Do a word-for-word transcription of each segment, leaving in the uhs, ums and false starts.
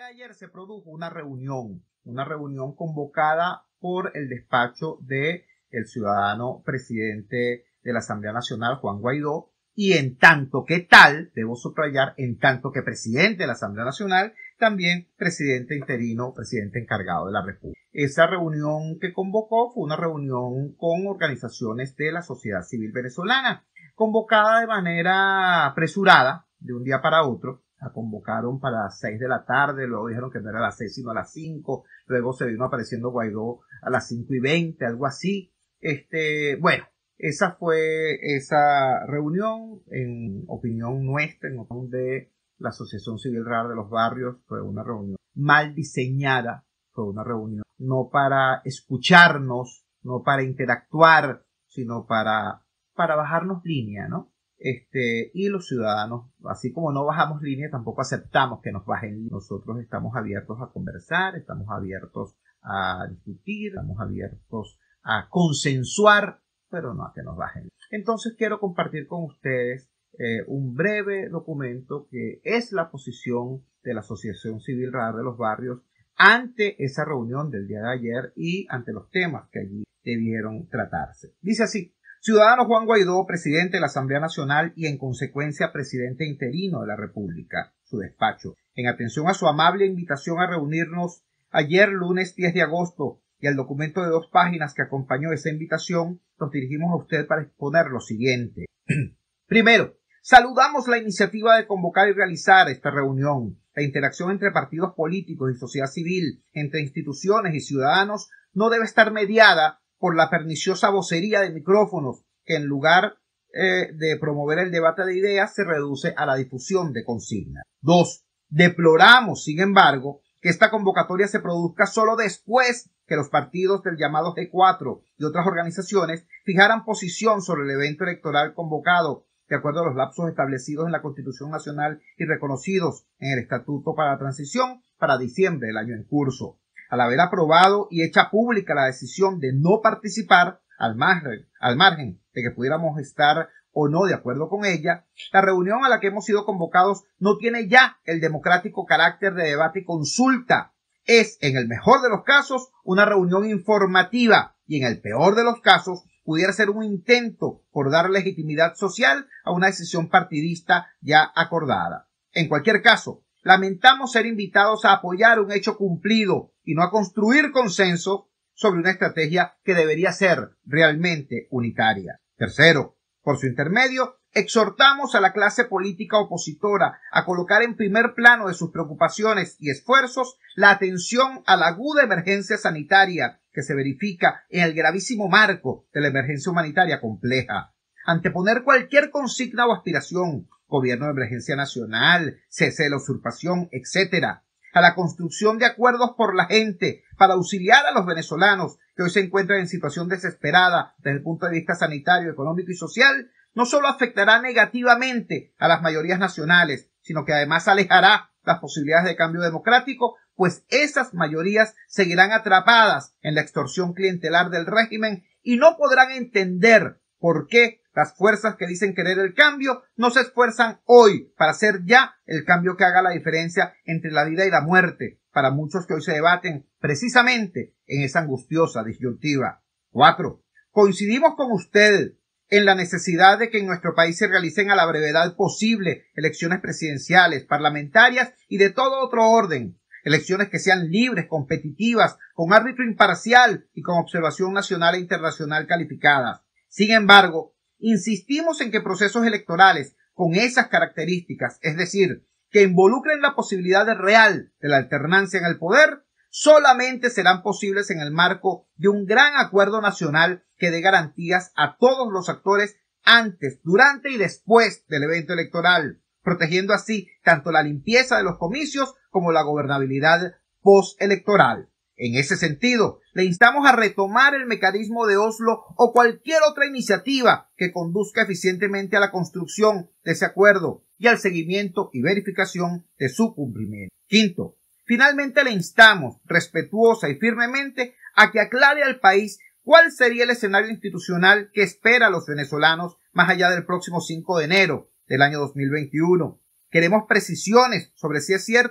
de ayer se produjo una reunión, una reunión convocada por el despacho de el ciudadano presidente de la Asamblea Nacional, Juan Guaidó, y en tanto que tal, debo subrayar, en tanto que presidente de la Asamblea Nacional, también presidente interino, presidente encargado de la República. Esa reunión que convocó fue una reunión con organizaciones de la sociedad civil venezolana, convocada de manera apresurada, de un día para otro. La convocaron para las seis de la tarde, luego dijeron que no era a las seis sino a las cinco, luego se vino apareciendo Guaidó a las cinco y veinte, algo así. Este, bueno, esa fue esa reunión, en opinión nuestra, en opinión de la Asociación Civil Radar de los Barrios, fue una reunión mal diseñada, fue una reunión no para escucharnos, no para interactuar, sino para, para bajarnos línea, ¿no? Este, y los ciudadanos, así como no bajamos línea, tampoco aceptamos que nos bajen línea. Nosotros estamos abiertos a conversar, estamos abiertos a discutir, estamos abiertos a consensuar, pero no a que nos bajen. Entonces quiero compartir con ustedes eh, un breve documento que es la posición de la Asociación Civil Radar de los Barrios ante esa reunión del día de ayer y ante los temas que allí debieron tratarse. Dice así: Ciudadano Juan Guaidó, presidente de la Asamblea Nacional y en consecuencia presidente interino de la República, su despacho, en atención a su amable invitación a reunirnos ayer lunes diez de agosto y al documento de dos páginas que acompañó esa invitación, nos dirigimos a usted para exponer lo siguiente. Primero, saludamos la iniciativa de convocar y realizar esta reunión. La interacción entre partidos políticos y sociedad civil, entre instituciones y ciudadanos, no debe estar mediada por la perniciosa vocería de micrófonos que en lugar eh, de promover el debate de ideas se reduce a la difusión de consignas. Dos, deploramos, sin embargo, que esta convocatoria se produzca solo después que los partidos del llamado G cuatro y otras organizaciones fijaran posición sobre el evento electoral convocado de acuerdo a los lapsos establecidos en la Constitución Nacional y reconocidos en el Estatuto para la Transición para diciembre del año en curso. Al haber aprobado y hecha pública la decisión de no participar, al margen, al margen de que pudiéramos estar o no de acuerdo con ella, la reunión a la que hemos sido convocados no tiene ya el democrático carácter de debate y consulta. Es, en el mejor de los casos, una reunión informativa y en el peor de los casos pudiera ser un intento por dar legitimidad social a una decisión partidista ya acordada. En cualquier caso, lamentamos ser invitados a apoyar un hecho cumplido y no a construir consenso sobre una estrategia que debería ser realmente unitaria. Tercero, por su intermedio, exhortamos a la clase política opositora a colocar en primer plano de sus preocupaciones y esfuerzos la atención a la aguda emergencia sanitaria que se verifica en el gravísimo marco de la emergencia humanitaria compleja. Anteponer cualquier consigna o aspiración, gobierno de emergencia nacional, cese de la usurpación, etcétera, a la construcción de acuerdos por la gente para auxiliar a los venezolanos que hoy se encuentran en situación desesperada desde el punto de vista sanitario, económico y social, no solo afectará negativamente a las mayorías nacionales, sino que además alejará las posibilidades de cambio democrático, pues esas mayorías seguirán atrapadas en la extorsión clientelar del régimen y no podrán entender por qué las fuerzas que dicen querer el cambio no se esfuerzan hoy para hacer ya el cambio que haga la diferencia entre la vida y la muerte para muchos que hoy se debaten precisamente en esa angustiosa disyuntiva. Cuatro. Coincidimos con usted en la necesidad de que en nuestro país se realicen a la brevedad posible elecciones presidenciales, parlamentarias y de todo otro orden. Elecciones que sean libres, competitivas, con árbitro imparcial y con observación nacional e internacional calificadas. Sin embargo, insistimos en que procesos electorales con esas características, es decir, que involucren la posibilidad de real de la alternancia en el poder, solamente serán posibles en el marco de un gran acuerdo nacional que dé garantías a todos los actores antes, durante y después del evento electoral, protegiendo así tanto la limpieza de los comicios como la gobernabilidad postelectoral. En ese sentido, le instamos a retomar el mecanismo de Oslo o cualquier otra iniciativa que conduzca eficientemente a la construcción de ese acuerdo y al seguimiento y verificación de su cumplimiento. Quinto, finalmente le instamos respetuosa y firmemente a que aclare al país cuál sería el escenario institucional que espera a los venezolanos más allá del próximo cinco de enero del año dos mil veintiuno. Queremos precisiones sobre si es cierto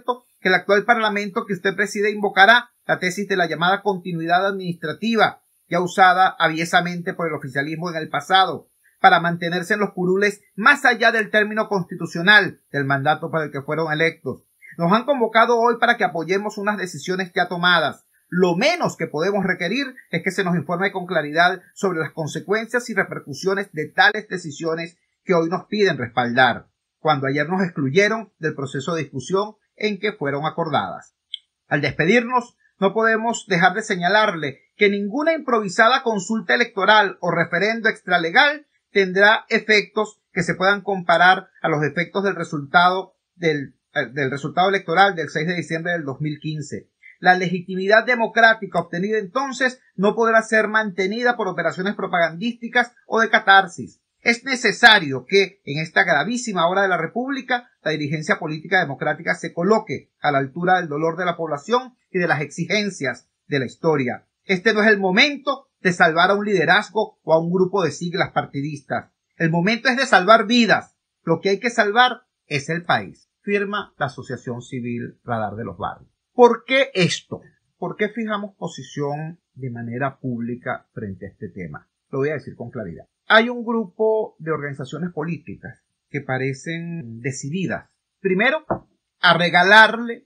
que el actual parlamento que usted preside invocará la tesis de la llamada continuidad administrativa, ya usada aviesamente por el oficialismo en el pasado, para mantenerse en los curules más allá del término constitucional del mandato para el que fueron electos. Nos han convocado hoy para que apoyemos unas decisiones ya tomadas. Lo menos que podemos requerir es que se nos informe con claridad sobre las consecuencias y repercusiones de tales decisiones que hoy nos piden respaldar, cuando ayer nos excluyeron del proceso de discusión en que fueron acordadas. Al despedirnos, no podemos dejar de señalarle que ninguna improvisada consulta electoral o referendo extralegal tendrá efectos que se puedan comparar a los efectos del resultado del, del resultado electoral del seis de diciembre del dos mil quince. La legitimidad democrática obtenida entonces no podrá ser mantenida por operaciones propagandísticas o de catarsis. Es necesario que, en esta gravísima hora de la República, la dirigencia política democrática se coloque a la altura del dolor de la población y de las exigencias de la historia. Este no es el momento de salvar a un liderazgo o a un grupo de siglas partidistas. El momento es de salvar vidas. Lo que hay que salvar es el país. Firma la Asociación Civil Radar de los Barrios. ¿Por qué esto? ¿Por qué fijamos posición de manera pública frente a este tema? Lo voy a decir con claridad. Hay un grupo de organizaciones políticas que parecen decididas, primero, a regalarle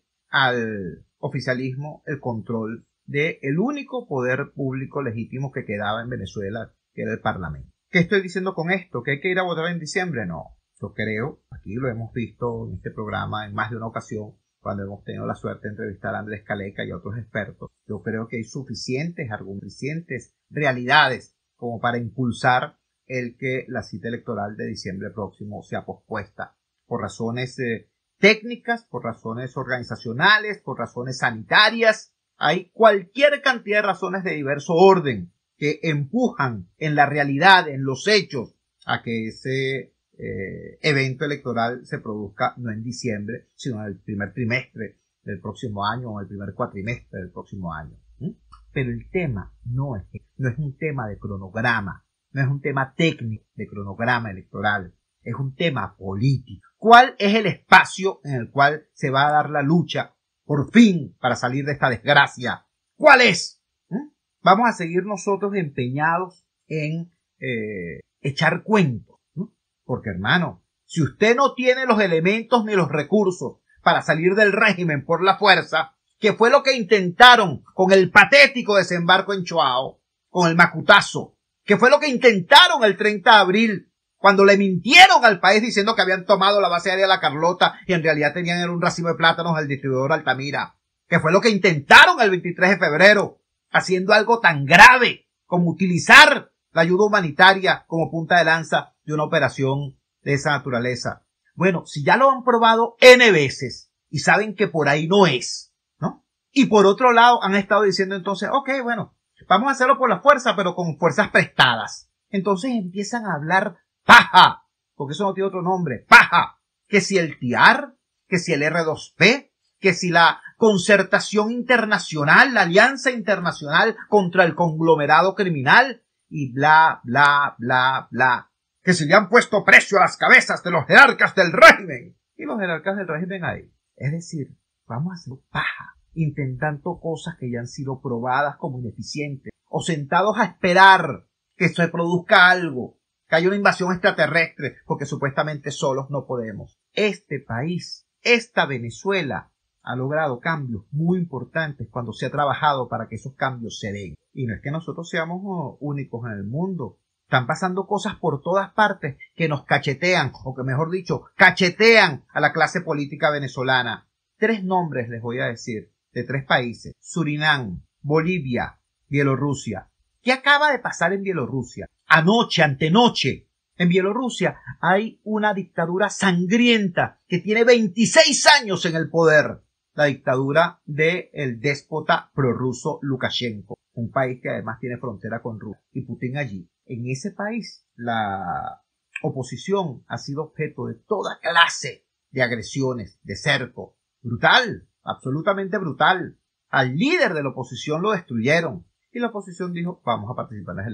al oficialismo el control del único poder público legítimo que quedaba en Venezuela, que era el Parlamento. ¿Qué estoy diciendo con esto? ¿Que hay que ir a votar en diciembre? No. Yo creo, aquí lo hemos visto en este programa en más de una ocasión, cuando hemos tenido la suerte de entrevistar a Andrés Caleca y a otros expertos. Yo creo que hay suficientes argumentos, suficientes realidades como para impulsar el que la cita electoral de diciembre próximo sea pospuesta por razones eh, técnicas, por razones organizacionales, por razones sanitarias. Hay cualquier cantidad de razones de diverso orden que empujan en la realidad, en los hechos, a que ese eh, evento electoral se produzca no en diciembre, sino en el primer trimestre del próximo año o en el primer cuatrimestre del próximo año. ¿Mm? Pero el tema no es, no es un tema de cronograma, no es un tema técnico de cronograma electoral, es un tema político. ¿Cuál es el espacio en el cual se va a dar la lucha, por fin, para salir de esta desgracia? ¿Cuál es? ¿Mm? Vamos a seguir nosotros empeñados en eh, echar cuentos. ¿Mm? Porque, hermano, si usted no tiene los elementos ni los recursos para salir del régimen por la fuerza, que fue lo que intentaron con el patético desembarco en Choao, con el Macutazo, que fue lo que intentaron el treinta de abril, cuando le mintieron al país diciendo que habían tomado la base aérea La Carlota y en realidad tenían un racimo de plátanos al distribuidor Altamira, que fue lo que intentaron el veintitrés de febrero, haciendo algo tan grave como utilizar la ayuda humanitaria como punta de lanza de una operación de esa naturaleza. Bueno, si ya lo han probado N veces y saben que por ahí no es, ¿no? Y por otro lado han estado diciendo entonces, ok, bueno, vamos a hacerlo por la fuerza, pero con fuerzas prestadas. Entonces empiezan a hablar paja, porque eso no tiene otro nombre, paja. Que si el T I A R, que si el R dos P, que si la concertación internacional, la alianza internacional contra el conglomerado criminal, y bla, bla, bla, bla. Que si le han puesto precio a las cabezas de los jerarcas del régimen. Y los jerarcas del régimen ahí. Es decir, vamos a hacer paja, intentando cosas que ya han sido probadas como ineficientes, o sentados a esperar que se produzca algo, que haya una invasión extraterrestre, porque supuestamente solos no podemos. Este país, esta Venezuela, ha logrado cambios muy importantes cuando se ha trabajado para que esos cambios se den. Y no es que nosotros seamos oh, únicos en el mundo. Están pasando cosas por todas partes que nos cachetean, o que mejor dicho, cachetean a la clase política venezolana. Tres nombres les voy a decir, de tres países: Surinam, Bolivia, Bielorrusia. ¿Qué acaba de pasar en Bielorrusia? Anoche, antenoche, en Bielorrusia hay una dictadura sangrienta que tiene veintiséis años en el poder. La dictadura del déspota prorruso Lukashenko, un país que además tiene frontera con Rusia, y Putin allí. En ese país, la oposición ha sido objeto de toda clase de agresiones, de cerco. Brutal, absolutamente brutal. Al líder de la oposición lo destruyeron. Y la oposición dijo, vamos a participar en las elecciones.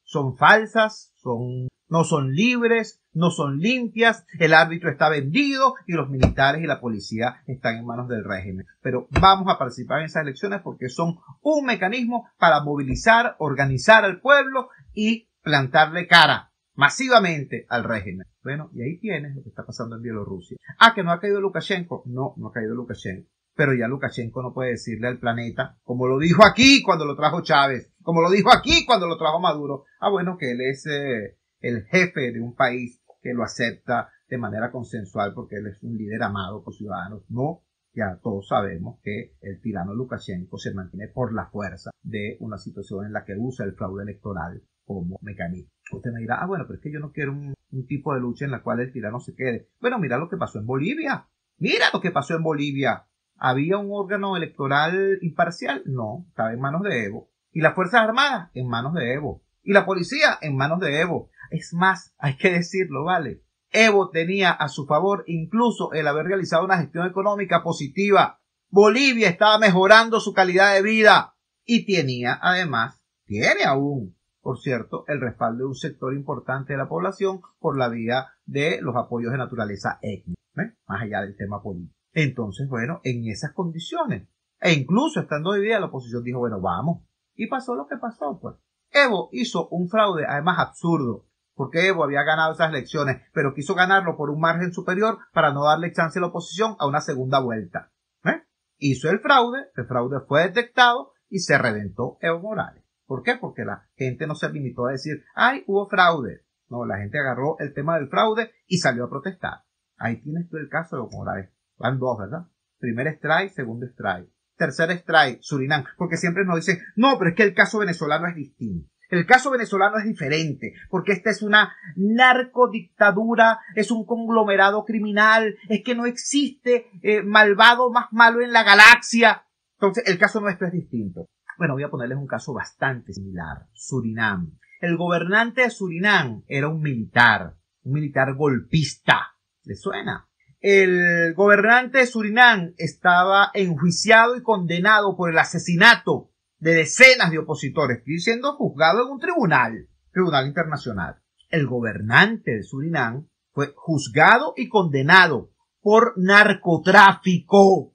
son falsas, son, no son libres, no son limpias, el árbitro está vendido y los militares y la policía están en manos del régimen. Pero vamos a participar en esas elecciones porque son un mecanismo para movilizar, organizar al pueblo y plantarle cara masivamente al régimen. Bueno, y ahí tienes lo que está pasando en Bielorrusia. Ah, que no ha caído Lukashenko. No, no ha caído Lukashenko. Pero ya Lukashenko no puede decirle al planeta, como lo dijo aquí cuando lo trajo Chávez, como lo dijo aquí cuando lo trajo Maduro. Ah, bueno, que él es eh, el jefe de un país que lo acepta de manera consensual porque él es un líder amado por ciudadanos. No, ya todos sabemos que el tirano Lukashenko se mantiene por la fuerza de una situación en la que usa el fraude electoral como mecanismo. Usted me dirá, ah, bueno, pero es que yo no quiero un, un tipo de lucha en la cual el tirano se quede. Bueno, mira lo que pasó en Bolivia. Mira lo que pasó en Bolivia. ¿Había un órgano electoral imparcial? No, estaba en manos de Evo. ¿Y las Fuerzas Armadas? En manos de Evo. ¿Y la policía? En manos de Evo. Es más, hay que decirlo, ¿vale? Evo tenía a su favor incluso el haber realizado una gestión económica positiva. Bolivia estaba mejorando su calidad de vida y tenía además, tiene aún, por cierto, el respaldo de un sector importante de la población por la vía de los apoyos de naturaleza étnica, ¿eh? Más allá del tema político. Entonces, bueno, en esas condiciones, e incluso estando dividida la oposición dijo, bueno, vamos. Y pasó lo que pasó, pues. Evo hizo un fraude, además absurdo, porque Evo había ganado esas elecciones, pero quiso ganarlo por un margen superior para no darle chance a la oposición a una segunda vuelta. ¿Eh? Hizo el fraude, el fraude fue detectado y se reventó Evo Morales. ¿Por qué? Porque la gente no se limitó a decir, ay, hubo fraude. No, la gente agarró el tema del fraude y salió a protestar. Ahí tienes tú el caso de Evo Morales. Van dos, ¿verdad? Primer strike, segundo strike. Tercer strike, Surinam. Porque siempre nos dicen, no, pero es que el caso venezolano es distinto. El caso venezolano es diferente, porque esta es una narcodictadura, es un conglomerado criminal, es que no existe eh, malvado más malo en la galaxia. Entonces, el caso nuestro es distinto. Bueno, voy a ponerles un caso bastante similar. Surinam. El gobernante de Surinam era un militar, un militar golpista. ¿Le suena? El gobernante de Surinam estaba enjuiciado y condenado por el asesinato de decenas de opositores. Estoy siendo juzgado en un tribunal, tribunal internacional. El gobernante de Surinam fue juzgado y condenado por narcotráfico.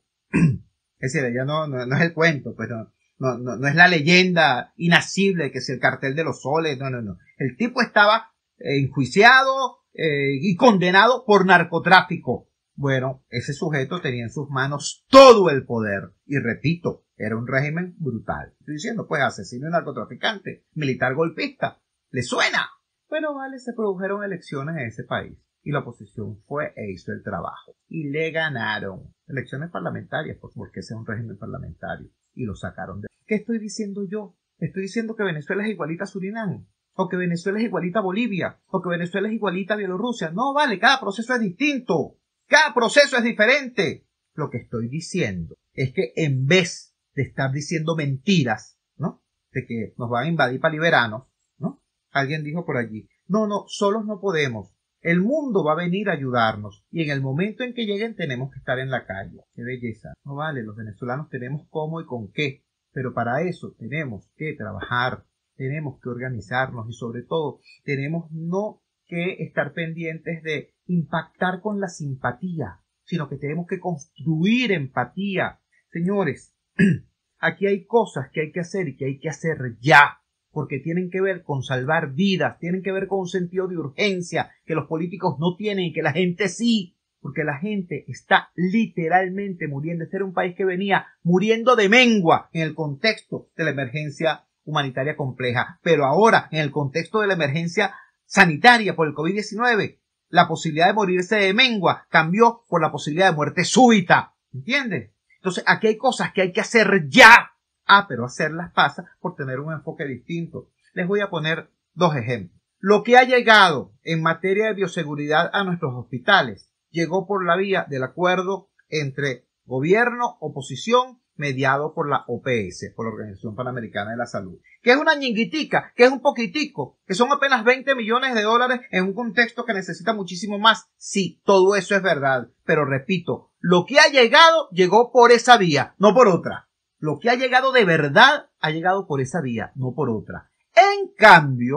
Es decir, ya no, no, no es el cuento, pues no, no, no, no es la leyenda inacible que es el cartel de los soles, no, no, no. El tipo estaba eh, enjuiciado eh, y condenado por narcotráfico. Bueno, ese sujeto tenía en sus manos todo el poder. Y repito, era un régimen brutal. Estoy diciendo, pues, asesino y narcotraficante, militar golpista. ¿Le suena? Bueno, vale, se produjeron elecciones en ese país. Y la oposición fue e hizo el trabajo. Y le ganaron. Elecciones parlamentarias, porque ese es un régimen parlamentario. Y lo sacaron de... ¿Qué estoy diciendo yo? Estoy diciendo que Venezuela es igualita a Surinam. O que Venezuela es igualita a Bolivia. O que Venezuela es igualita a Bielorrusia. No, vale, cada proceso es distinto. Cada proceso es diferente. Lo que estoy diciendo es que en vez de estar diciendo mentiras, ¿no? De que nos van a invadir para liberanos, ¿no? Alguien dijo por allí, no, no, solos no podemos. El mundo va a venir a ayudarnos y en el momento en que lleguen tenemos que estar en la calle. ¡Qué belleza! No vale, los venezolanos tenemos cómo y con qué, pero para eso tenemos que trabajar, tenemos que organizarnos y sobre todo tenemos no que estar pendientes de impactar con la simpatía, sino que tenemos que construir empatía. Señores, aquí hay cosas que hay que hacer y que hay que hacer ya, porque tienen que ver con salvar vidas, tienen que ver con un sentido de urgencia que los políticos no tienen y que la gente sí, porque la gente está literalmente muriendo. Este era un país que venía muriendo de mengua en el contexto de la emergencia humanitaria compleja, pero ahora en el contexto de la emergencia sanitaria por el COVID diecinueve, la posibilidad de morirse de mengua cambió por la posibilidad de muerte súbita. ¿Entiendes? Entonces, aquí hay cosas que hay que hacer ya. Ah, pero hacerlas pasa por tener un enfoque distinto. Les voy a poner dos ejemplos. Lo que ha llegado en materia de bioseguridad a nuestros hospitales llegó por la vía del acuerdo entre gobierno, oposición, mediado por la O P S, por la Organización Panamericana de la Salud, que es una ñinguitica, que es un poquitico, que son apenas veinte millones de dólares en un contexto que necesita muchísimo más. Sí, todo eso es verdad, pero repito, lo que ha llegado, llegó por esa vía, no por otra. Lo que ha llegado de verdad, ha llegado por esa vía, no por otra. En cambio,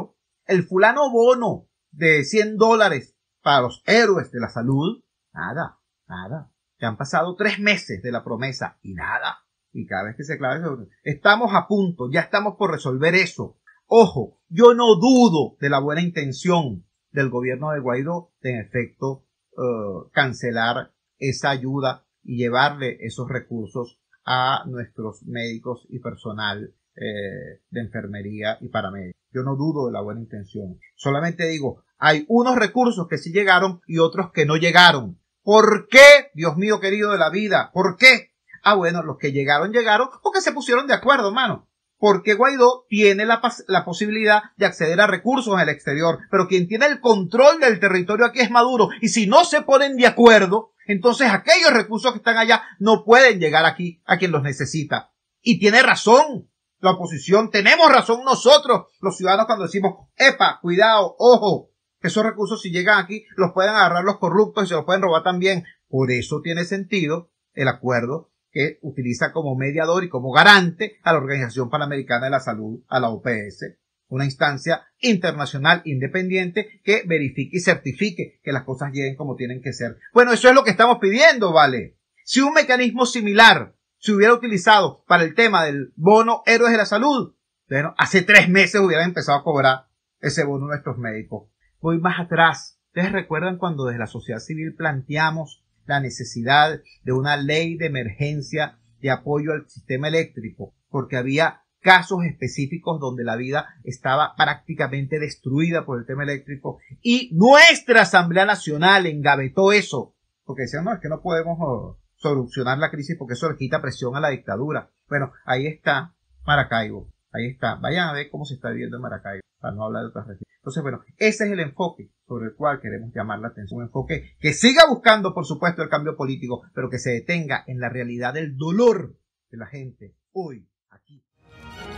el fulano bono de cien dólares para los héroes de la salud. Nada, nada. Ya han pasado tres meses de la promesa y nada. Y cada vez que se aclara eso, estamos a punto, ya estamos por resolver eso. Ojo, yo no dudo de la buena intención del gobierno de Guaidó de en efecto uh, cancelar esa ayuda y llevarle esos recursos a nuestros médicos y personal eh, de enfermería y paramédicos. Yo no dudo de la buena intención. Solamente digo, hay unos recursos que sí llegaron y otros que no llegaron. ¿Por qué? Dios mío querido de la vida, ¿por qué? Ah, bueno, los que llegaron, llegaron porque se pusieron de acuerdo, hermano. Porque Guaidó tiene la, la posibilidad de acceder a recursos en el exterior, pero quien tiene el control del territorio aquí es Maduro. Y si no se ponen de acuerdo, entonces aquellos recursos que están allá no pueden llegar aquí a quien los necesita. Y tiene razón la oposición, tenemos razón nosotros, los ciudadanos, cuando decimos, epa, cuidado, ojo, esos recursos si llegan aquí los pueden agarrar los corruptos y se los pueden robar también. Por eso tiene sentido el acuerdo que utiliza como mediador y como garante a la Organización Panamericana de la Salud, a la O P S, una instancia internacional independiente que verifique y certifique que las cosas lleguen como tienen que ser. Bueno, eso es lo que estamos pidiendo, ¿vale? Si un mecanismo similar se hubiera utilizado para el tema del bono Héroes de la Salud, bueno, hace tres meses hubieran empezado a cobrar ese bono nuestros médicos. Voy más atrás. ¿Ustedes recuerdan cuando desde la sociedad civil planteamos la necesidad de una ley de emergencia de apoyo al sistema eléctrico? Porque había casos específicos donde la vida estaba prácticamente destruida por el tema eléctrico y nuestra Asamblea Nacional engavetó eso. Porque decían, no, es que no podemos oh, solucionar la crisis porque eso le quita presión a la dictadura. Bueno, ahí está Maracaibo. Ahí está. Vayan a ver cómo se está viviendo en Maracaibo, para no hablar de otras regiones. Entonces, bueno, ese es el enfoque sobre el cual queremos llamar la atención. Un enfoque que siga buscando, por supuesto, el cambio político, pero que se detenga en la realidad del dolor de la gente hoy, aquí.